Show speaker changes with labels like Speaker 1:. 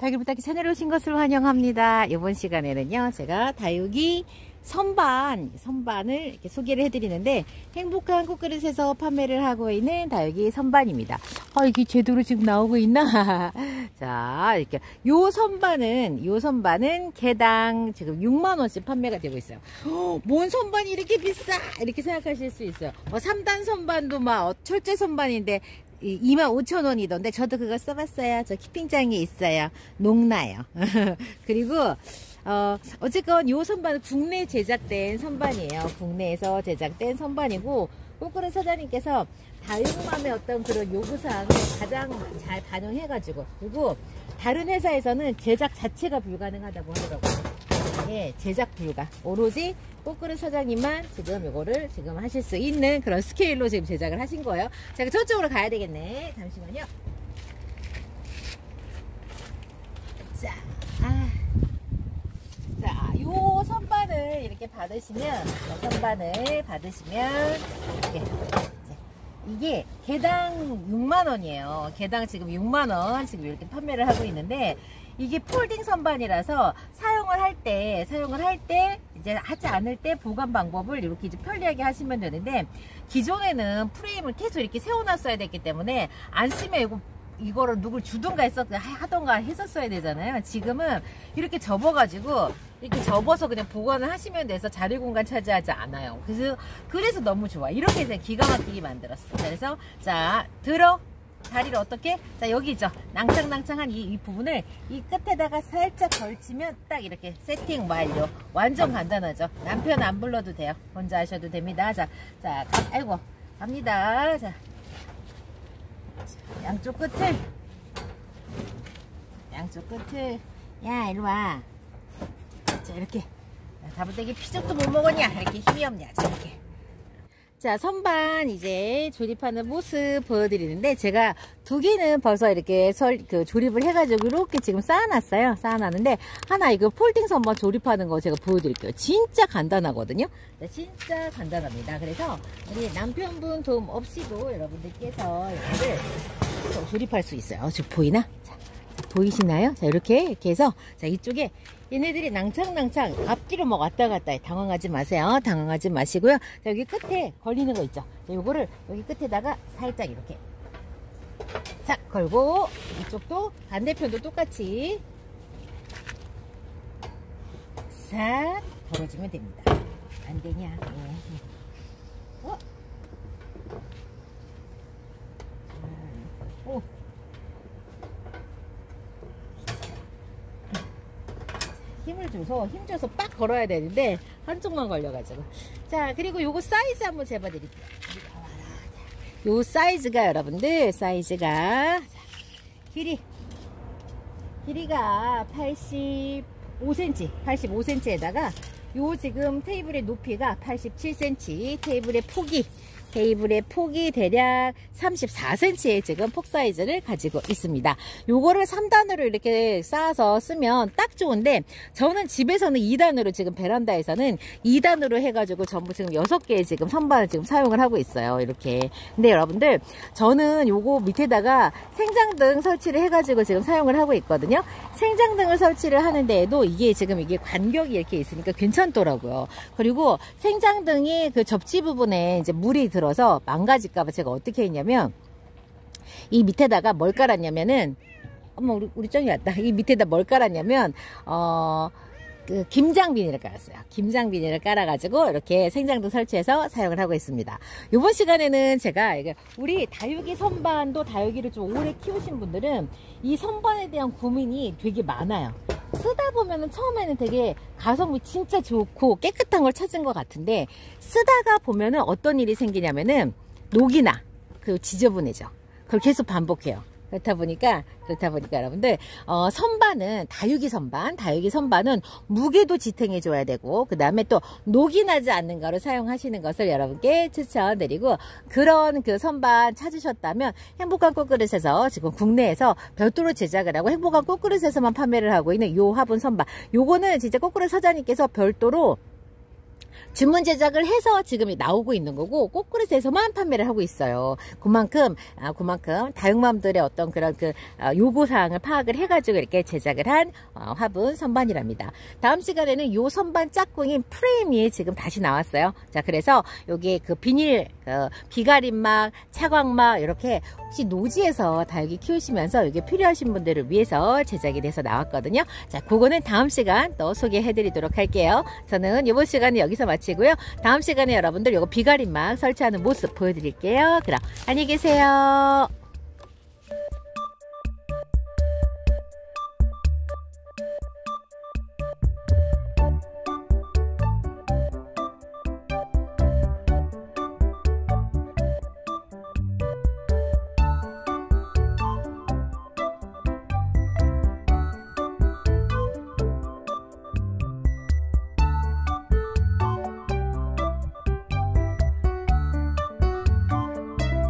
Speaker 1: 다육이 부탁이 채널에 오신 것을 환영합니다. 이번 시간에는요, 제가 다육이 선반을 이렇게 소개를 해드리는데, 행복한 꽃그릇에서 판매를 하고 있는 다육이 선반입니다. 이게 제대로 지금 나오고 있나? 자, 이렇게 요 선반은 개당 지금 6만원씩 판매가 되고 있어요. 뭔 선반이 이렇게 비싸? 이렇게 생각하실 수 있어요. 3단 선반도 막 철제 선반인데 25,000원이던데 저도 그거 써봤어요. 저 키핑장에 있어요. 녹나요. 그리고 어쨌건 요 선반은 국내 제작된 선반이에요. 국내에서 제작된 선반이고, 꽃그릇 사장님께서 다육맘의 어떤 그런 요구사항을 가장 잘 반영해가지고, 그리고 다른 회사에서는 제작 자체가 불가능하다고 하더라고요. 예, 제작 불가. 오로지 꽃그릇 사장님만 지금 요거를 지금 하실 수 있는 그런 스케일로 지금 제작을 하신 거예요. 자, 저쪽으로 가야 되겠네. 잠시만요. 자, 요 선반을 이렇게 받으시면, 이렇게. 이게 개당 6만원이에요. 개당 지금 6만원 지금 이렇게 판매를 하고 있는데, 이게 폴딩 선반이라서 사용을 할 때 이제 하지 않을 때 보관 방법을 이렇게 이제 편리하게 하시면 되는데, 기존에는 프레임을 계속 이렇게 세워놨어야 됐기 때문에 안 쓰면 이거를 누굴 주든가 하던가 했었어야 되잖아요. 지금은 이렇게 접어가지고 이렇게 접어서 그냥 보관을 하시면 돼서 자리 공간 차지하지 않아요. 그래서 너무 좋아. 이렇게 이제 기가 막히게 만들었어. 그래서 자, 다리를 어떻게? 자, 여기죠. 낭창낭창한 이 부분을 이 끝에다가 살짝 걸치면 딱 이렇게 세팅 완료. 완전 간단하죠. 남편 안 불러도 돼요. 혼자 하셔도 됩니다. 자, 아이고, 갑니다. 자, 양쪽 끝을, 야, 이리 와. 자, 이렇게. 다부대기 피자도 못 먹었냐? 이렇게 힘이 없냐? 자, 이렇게. 자, 선반 이제 조립하는 모습 보여드리는데, 제가 두 개는 벌써 이렇게 조립을 해가지고 이렇게 지금 쌓아놨는데, 하나 이거 폴딩 선반 조립하는 거 제가 보여드릴게요. 진짜 간단하거든요. 네, 진짜 간단합니다. 그래서 우리 남편분 도움 없이도 여러분들께서 이거를 조립할 수 있어요. 지금 보이나? 자, 보이시나요? 자, 이렇게 해서, 자, 이쪽에 얘네들이 낭창낭창 앞뒤로 막 왔다 갔다 해. 당황하지 마세요. 당황하지 마시고요. 자, 여기 끝에 걸리는 거 있죠. 자, 요거를 여기 끝에다가 살짝 이렇게 싹 걸고, 이쪽도 반대편도 똑같이 싹 걸어주면 됩니다. 안 되냐? 오. 힘 줘서 빡 걸어야 되는데 한쪽만 걸려가지고. 자, 그리고 요거 사이즈 한번 재봐드릴게요. 요 사이즈가 여러분들, 길이가 85cm에다가 요 지금 테이블의 높이가 87cm, 테이블의 폭이 대략 34cm의 지금 폭 사이즈를 가지고 있습니다. 요거를 3단으로 이렇게 쌓아서 쓰면 딱 좋은데, 저는 집에서는 2단으로, 지금 베란다에서는 2단으로 해가지고 전부 지금 6개의 지금 선반을 지금 사용을 하고 있어요. 이렇게. 근데 여러분들, 저는 요거 밑에다가 생장등 설치를 해가지고 지금 사용을 하고 있거든요. 생장등을 설치를 하는데에도 이게 간격이 이렇게 있으니까 괜찮더라고요. 그리고 생장등이 그 접지 부분에 이제 물이 들어서 망가질까봐 제가 어떻게 했냐면, 이 밑에다가 뭘 깔았냐면은, 우리 쩡이 왔다. 이 밑에다 뭘 깔았냐면, 김장 비닐을 깔았어요. 김장 비닐을 깔아가지고 이렇게 생장등 설치해서 사용을 하고 있습니다. 이번 시간에는 제가 우리 다육이 선반도, 다육이를 좀 오래 키우신 분들은 이 선반에 대한 고민이 되게 많아요. 쓰다 보면은 처음에는 되게 가성비 진짜 좋고 깨끗한 걸 찾은 것 같은데, 쓰다가 보면은 어떤 일이 생기냐면은 녹이나 지저분해져. 그걸 계속 반복해요. 그렇다 보니까 여러분들, 선반은 다육이 선반은 무게도 지탱해 줘야 되고, 그 다음에 또 녹이 나지 않는 거를 사용하시는 것을 여러분께 추천드리고, 그런 그 선반 찾으셨다면 행복한 꽃그릇에서 지금 국내에서 별도로 제작을 하고 행복한 꽃그릇에서만 판매를 하고 있는 요 화분 선반, 요거는 진짜 꽃그릇 사장님께서 별도로 주문 제작을 해서 지금 나오고 있는 거고 꽃그릇에서만 판매를 하고 있어요. 그만큼 다육맘들의 어떤 그런 요구사항을 파악을 해가지고 이렇게 제작을 한 화분 선반이랍니다. 다음 시간에는 요 선반 짝꿍인 프레임이 지금 다시 나왔어요. 자, 그래서 여기 비닐, 비가림막, 차광막 이렇게 혹시 노지에서 다육이 키우시면서 이게 필요하신 분들을 위해서 제작이 돼서 나왔거든요. 자, 그거는 다음 시간 또 소개해 드리도록 할게요. 저는 이번 시간은 여기서 마치고요. 다음 시간에 여러분들 요거 비가림막 설치하는 모습 보여드릴게요. 그럼 안녕히 계세요.